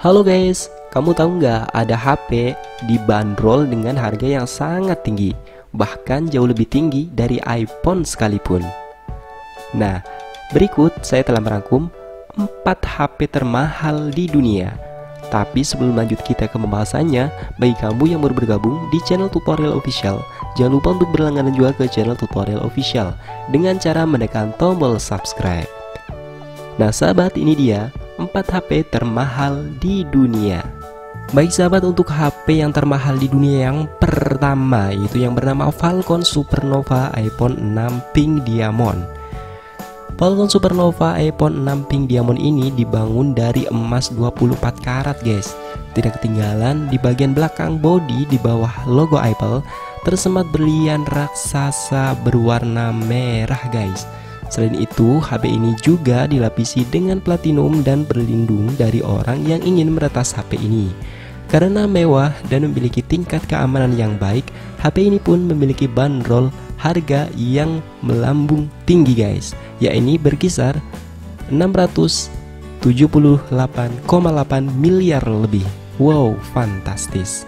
Halo guys, kamu tahu nggak ada HP dibanderol dengan harga yang sangat tinggi, bahkan jauh lebih tinggi dari iPhone sekalipun. Nah, berikut saya telah merangkum 4 HP termahal di dunia. Tapi sebelum lanjut kita ke pembahasannya, bagi kamu yang baru bergabung di channel Tutorial Official, jangan lupa untuk berlangganan juga ke channel Tutorial Official dengan cara menekan tombol subscribe. Nah sahabat, ini dia 4 HP termahal di dunia. Baik sahabat, untuk HP yang termahal di dunia yang pertama yaitu yang bernama Falcon Supernova iPhone 6 Pink Diamond. Falcon Supernova iPhone 6 Pink Diamond ini dibangun dari emas 24 karat guys. Tidak ketinggalan di bagian belakang bodi di bawah logo Apple tersemat berlian raksasa berwarna merah guys. Selain itu, HP ini juga dilapisi dengan platinum dan berlindung dari orang yang ingin meretas HP ini. Karena mewah dan memiliki tingkat keamanan yang baik, HP ini pun memiliki bandrol harga yang melambung tinggi guys, yakni berkisar 678,8 miliar lebih. Wow, fantastis.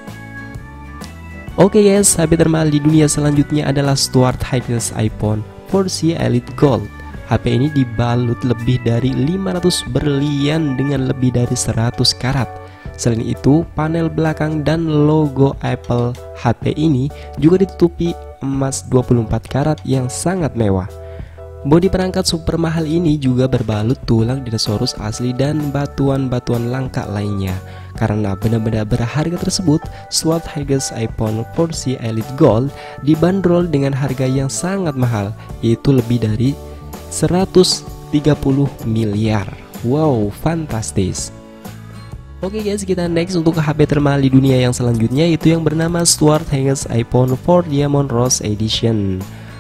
Oke guys, HP termahal di dunia selanjutnya adalah Stuart Hughes iPhone 4C Elite Gold. HP ini dibalut lebih dari 500 berlian dengan lebih dari 100 karat. Selain itu, panel belakang dan logo Apple HP ini juga ditutupi emas 24 karat yang sangat mewah. Bodi perangkat super mahal ini juga berbalut tulang dinosaurus asli dan batuan-batuan langka lainnya. Karena benar-benar berharga tersebut, Stuart Hughes iPhone 4C Elite Gold dibanderol dengan harga yang sangat mahal, yaitu lebih dari 130 miliar. Wow, fantastis. Oke guys, kita next untuk HP termahal di dunia yang selanjutnya, yaitu yang bernama Stuart Hughes iPhone 4 Diamond Rose Edition.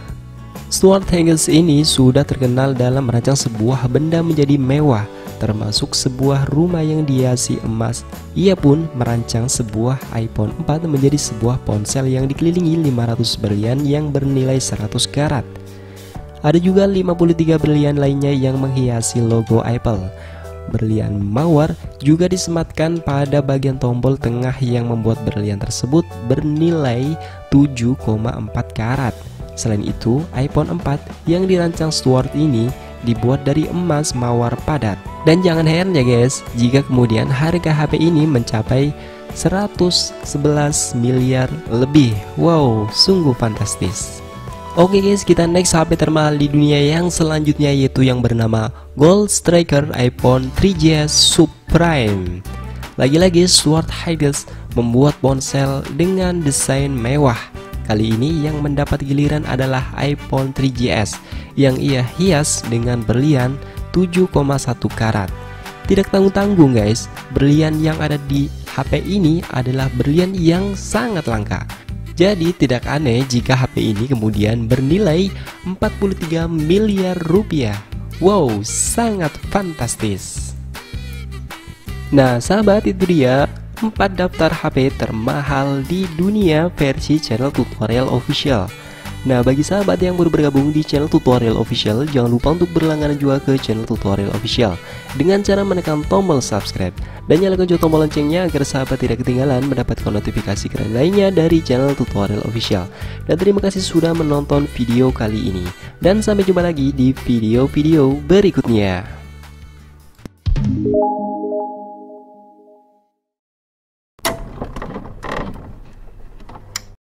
Stuart Hughes ini sudah terkenal dalam merancang sebuah benda menjadi mewah, termasuk sebuah rumah yang dihiasi emas. Ia pun merancang sebuah iPhone 4 menjadi sebuah ponsel yang dikelilingi 500 berlian yang bernilai 100 karat. Ada juga 53 berlian lainnya yang menghiasi logo Apple. Berlian mawar juga disematkan pada bagian tombol tengah yang membuat berlian tersebut bernilai 7,4 karat. Selain itu, iPhone 4 yang dirancang Stuart ini dibuat dari emas mawar padat. Dan jangan heran ya guys, jika kemudian harga HP ini mencapai 111 miliar lebih. Wow, sungguh fantastis. Oke guys, kita next HP termahal di dunia yang selanjutnya, yaitu yang bernama Gold Striker iPhone 3GS Subprime. Lagi-lagi Stuart Hughes membuat ponsel dengan desain mewah. Kali ini yang mendapat giliran adalah iPhone 3GS yang ia hias dengan berlian 7,1 karat. Tidak tanggung-tanggung guys, berlian yang ada di HP ini adalah berlian yang sangat langka. Jadi tidak aneh jika HP ini kemudian bernilai 43 miliar rupiah. Wow, sangat fantastis. Nah sahabat, itu dia 4 daftar HP termahal di dunia versi channel Tutorial Official. Nah bagi sahabat yang baru bergabung di channel Tutorial Official, jangan lupa untuk berlangganan juga ke channel Tutorial Official dengan cara menekan tombol subscribe dan nyalakan juga tombol loncengnya agar sahabat tidak ketinggalan mendapatkan notifikasi keren lainnya dari channel Tutorial Official. Dan terima kasih sudah menonton video kali ini, dan sampai jumpa lagi di video-video berikutnya.